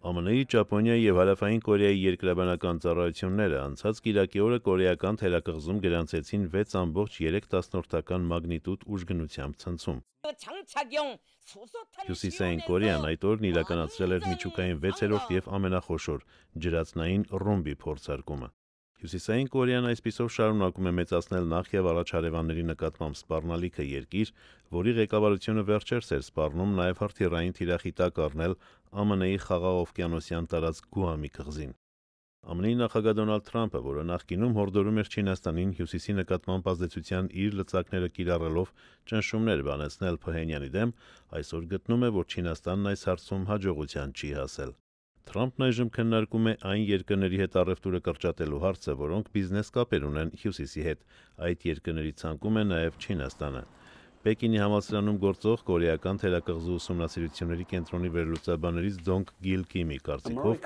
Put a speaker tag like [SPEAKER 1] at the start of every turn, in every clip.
[SPEAKER 1] ԱՄՆ-ի, Ճապոնիայի և Հարավային Կորեայի երկրաբանական ծառայությունները անցած կիրակի օրը կորեական թերակղզում գրանցեցին 6.3 մագնիտուդ ուժգնությամբ ցնցում։ Հյուսիսային Կորեան այդ օրն իրականացրել էր միջուկային 6-րդ և ամենախոշոր ջրածնային ռումբի փորձարկումը։ Հյուսիսային Կորեան այսպիսով շարունակում է մեծացնել նախ և առաջ հարևանների նկատմամբ սպառնալիքը երկիր, որի ղեկավարությունը վերջերս էր սպառնում նաև հրթիռային թիրախիտակ առնել ԱՄՆ-ի խաղաղօվկիանոսյան տարածք Գուամի կղզին։ ԱՄՆ-ի նախագահ Դոնալդ Թրամփը, որը նախկինում հորդորում էր Չինաստանին Հյուսիսի նկատմամբ ազդեցության իր լծակները կիրառելով ճնշումներ բանեցնել Փհենյանի դեմ, այսօր գտնում է, որ Չինաստանն այս հարցում հաջողության չի հասել։ Թրամփն այժմ քննարկում է այն երկրների հետ առևտուրը կրճատելու հարցը, որոնք բիզնես կապեր ունեն Հյուսիսի հետ։ Այդ երկրների ցանկում է նաև Չինաստանը։ Պեկինի համալսարանում գործող կորեական թերակղզու ուսումնասիրությունների կենտրոնի վերլուծաբաններից Դոնգ Գիլ Կիմի կարծիքով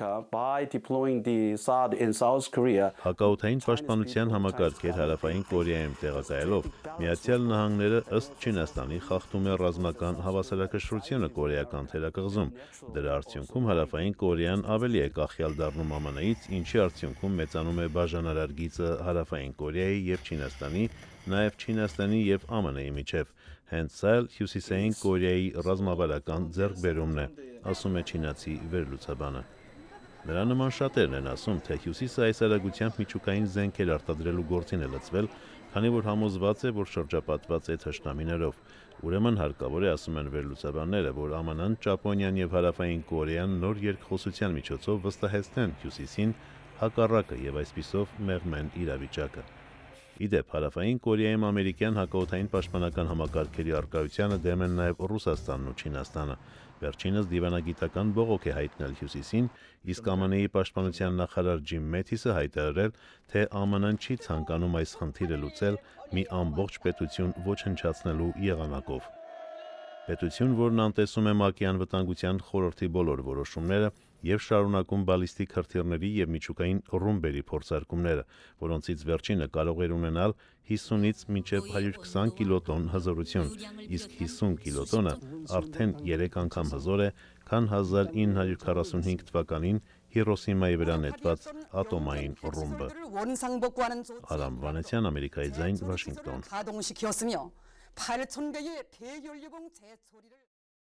[SPEAKER 1] հակաօդային պաշտպանության համակարգեր Հարավային Կորեայում տեղակայելով Միացյալ Նահանգները ըստ Չինաստանի խախտում է ռազմական հավասարակշռությունը կորեական թերակղզում։ Դրա արդյունքում Հարավային Կորեան ավելի է կախյալ դառնում ԱՄՆ-ից, ինչի արդյունքում մեծանում է բաժանարար գիծը Հարավային Կորեայի և Չինաստանի, նաև Չինաստանի և ԱՄՆ-ի միջև։ Հենց սա էլ Հյուսիսային Կորեայի ռազմավարական ձեռքբերումն է, ասում է չինացի վերլուծաբանը։ Նրա նման շատերն են ասում, թե Հյուսիսը այս արագությամբ միջուկային զենքեր արտադրելու գործին է լծվել, քանի որ համոզված է, որ շրջապատված է թշնամիներով։ Ուրեմն հարկավոր է, ասում են վերլուծաբանները, որ ԱՄՆ-ն, Ճապոնիան և Հարավային Կորեան նոր երկխոսության միջոցով վստահեցնեն Հյուսիսին հակառակը և այսպիսով մեղմեն իրավիճակը։ Իդեպ, Հարավային Կորեայում ամերիկյան հակաօդային պաշտպանական համակարգերի առկայությանը դեմ են նաև Ռուսաստանն ու Չինաստանը։ Վերջինս դիվանագիտական բողոք է հայտնել Հյուսիսին, իսկ ԱՄՆ-ի պաշտպանության նախարար Ջիմ Մեթիսը հայտարարել, թե ԱՄՆ-ն չի ցանկանում այս խնդիրը լուծել մի ամբողջ պետություն ոչնչացնելու եղանակով։ Պետություն, որն անտեսում է ՄԱԿ-ի անվտանգության խորհրդի բոլոր որոշումները և շարունակում բալիստիկ հրթիռների և միջուկային ռումբերի փորձարկումները, որոնցից վերջինը կարող էր ունենալ 50-ից մինչև 120 կիլոտոն հզորություն, իսկ 50 կիլոտոնը արդեն 3 անգամ հզոր է, քան 1945 թվականին Հիրոսիմայի վրա նետված ատոմային ռումբը։ Արամ Վանեցյան, Ամերիկայի ձայն, Վաշինգտոն։